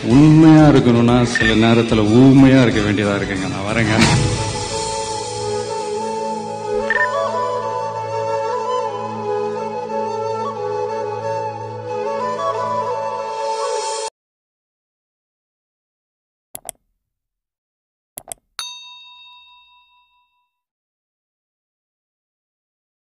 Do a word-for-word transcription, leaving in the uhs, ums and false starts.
உண்மையா இருக்கணும்னா சில நேரத்துல ஊமையா இருக்க வேண்டியதா இருக்குங்க. நான் வரேங்க.